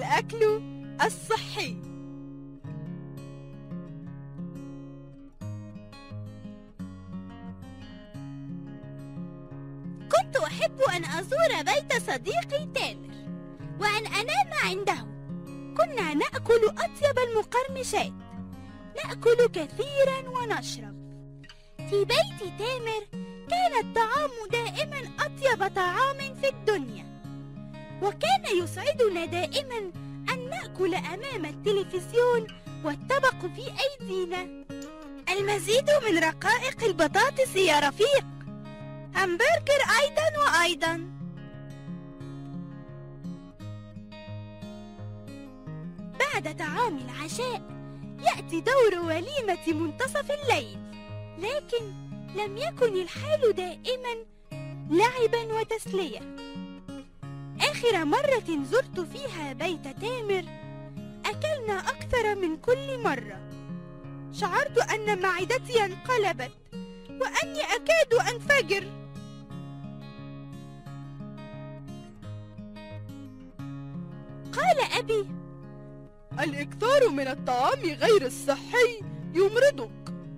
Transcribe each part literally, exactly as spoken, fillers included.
الأكل الصحي. كنت أحب أن أزور بيت صديقي تامر وأن أنام عنده. كنا نأكل أطيب المقرمشات، نأكل كثيرا ونشرب. في بيت تامر كان الطعام دائما أطيب طعام في الدنيا، وكان يسعدنا دائما أن نأكل أمام التلفزيون والطبق في أيدينا. المزيد من رقائق البطاطس يا رفيق، همبرجر أيضا وأيضا. بعد طعام العشاء يأتي دور وليمة منتصف الليل، لكن لم يكن الحال دائما لعبا وتسلية. آخر مرة زرت فيها بيت تامر أكلنا أكثر من كل مرة. شعرت أن معدتي انقلبت وأني أكاد أنفجر. قال أبي: الإكثار من الطعام غير الصحي يمرضك.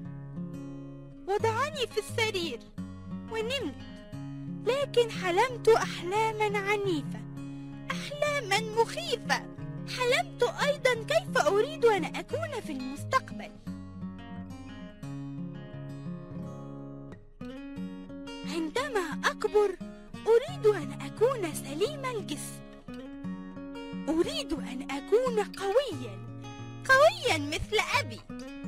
وضعني في السرير ونمت، لكن حلمت أحلاما عنيفة، أحلاما مخيفة. حلمت أيضا كيف أريد أن أكون في المستقبل. عندما أكبر أريد أن أكون سليم الجسم، أريد أن أكون قويا قويا مثل أبي.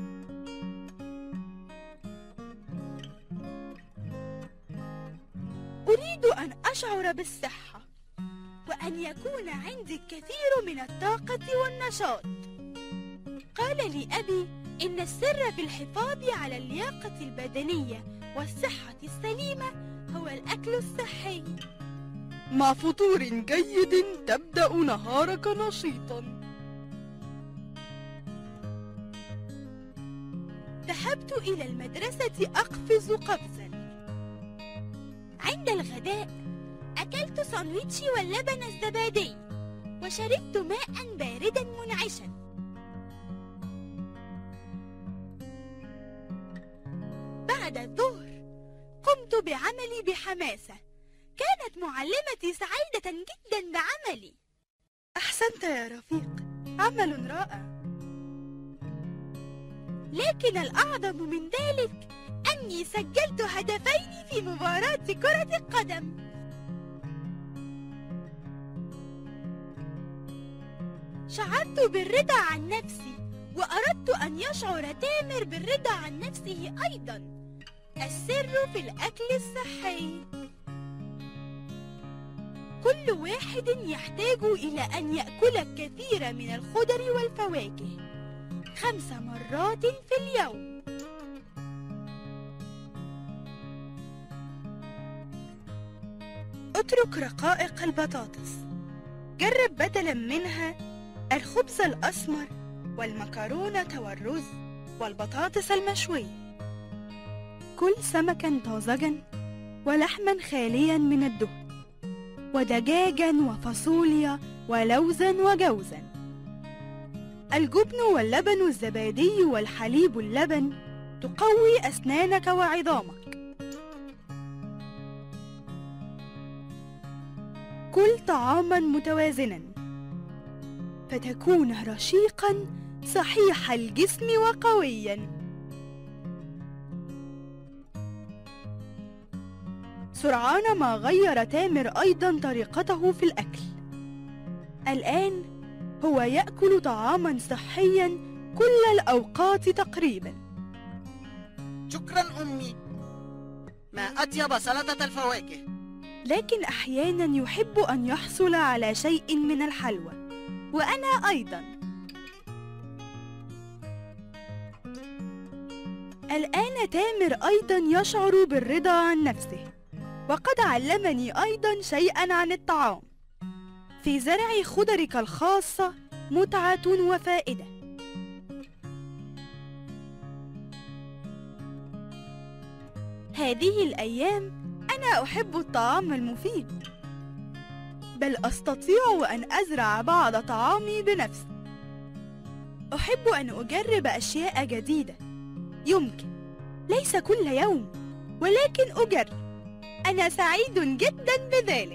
أريد أن أشعر بالصحة وأن يكون عندي الكثير من الطاقة والنشاط. قال لي أبي إن السر في الحفاظ على اللياقة البدنية والصحة السليمة هو الأكل الصحي. مع فطور جيد تبدأ نهارك نشيطا. ذهبت إلى المدرسة أقفز قفزا. عند الغداء أكلت ساندويتشي واللبن الزبادي وشربت ماء باردا منعشا. بعد الظهر قمت بعملي بحماسة. كانت معلمتي سعيدة جدا بعملي. أحسنت يا رفيق، عمل رائع. لكن الأعظم من ذلك أني سجلت هدفين في مباراة كرة القدم. شعرت بالرضا عن نفسي، وأردت أن يشعر تامر بالرضا عن نفسه أيضا. السر في الأكل الصحي. كل واحد يحتاج إلى أن يأكل الكثير من الخضر والفواكه خمس مرات في اليوم. اترك رقائق البطاطس. جرب بدلا منها الخبز الأسمر والمكرونة والرز والبطاطس المشوية. كل سمكا طازجا ولحما خاليا من الدهن ودجاجا وفاصوليا ولوزا وجوزا. الجبن واللبن الزبادي والحليب اللبن تقوي أسنانك وعظامك. كل طعاما متوازنا فتكون رشيقا صحيح الجسم وقويا. سرعان ما غير تامر أيضا طريقته في الأكل. الآن هو يأكل طعاما صحيا كل الأوقات تقريبا. شكرا أمي، ما أطيب سلطة الفواكه. لكن أحيانا يحب أن يحصل على شيء من الحلوى، وأنا أيضا. الآن تامر أيضا يشعر بالرضا عن نفسه، وقد علمني أيضا شيئا عن الطعام. في زرع خضرك الخاصة متعة وفائدة. هذه الأيام أنا أحب الطعام المفيد. بل أستطيع أن أزرع بعض طعامي بنفسي. أحب أن أجرب أشياء جديدة. يمكن، ليس كل يوم، ولكن أجرب. أنا سعيد جدا بذلك.